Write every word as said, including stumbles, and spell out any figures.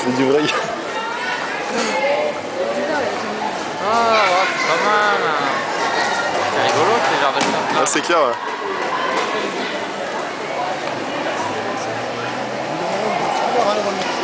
C'est du vrai. Ah, oh, c'est pas mal. C'est rigolo ce genre de choses là. Ah, c'est clair, ouais. Hein,